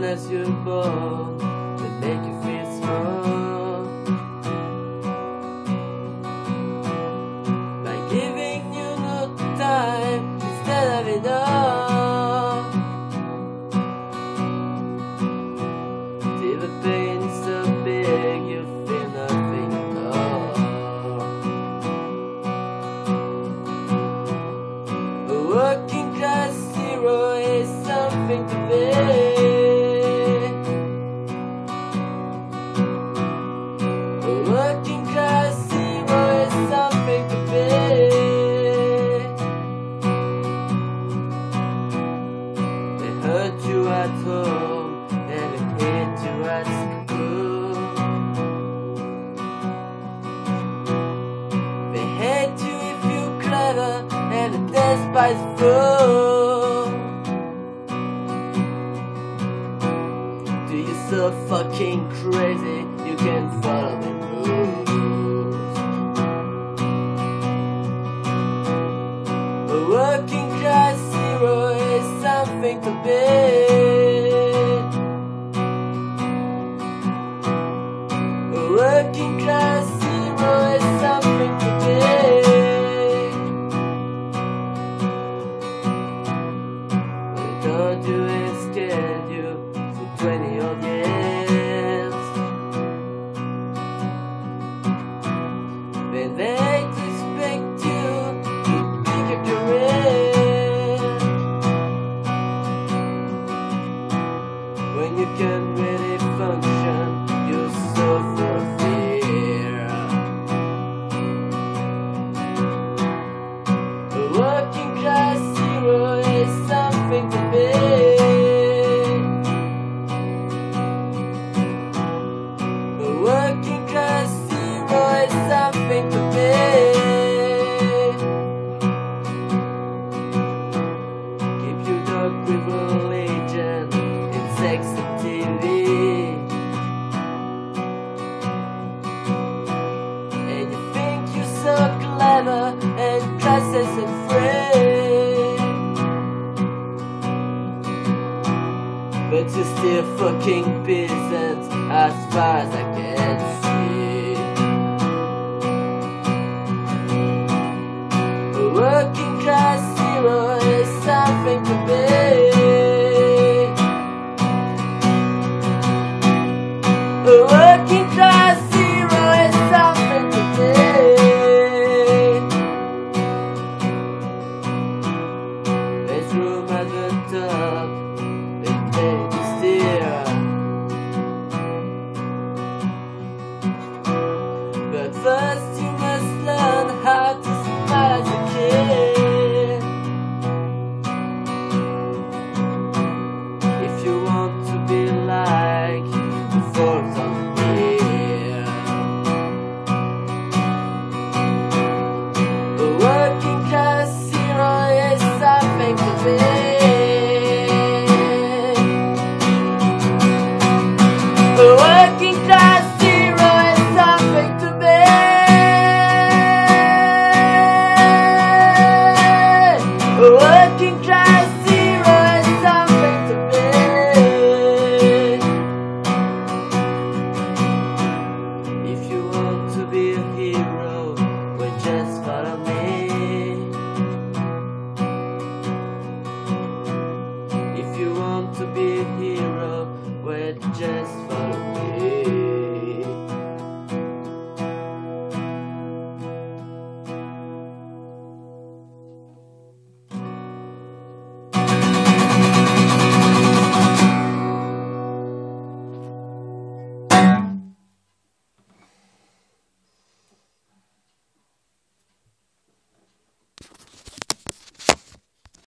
as you're born, they make you feel small. By giving you no time instead of it all. Till the pain is so big you feel nothing at all. A working class hero is something to be. A working class hero is something to be. They hurt you at home and they hate you at school. They hate you if you're clever and they despise fool. Do you so fucking crazy you can't follow the rules? A working class hero is something to be. A working class hero is something to be. When they told you and scared you for 20 odd years, when they expect you to pick a career, when you can't really function, you suffer fear. A working class hero is something to be. A working class hero is something to be. Keep your dog with religion and sex and TV, and you think you're so clever and classes and free, but you're still fucking peasants as far as I can see. A working class hero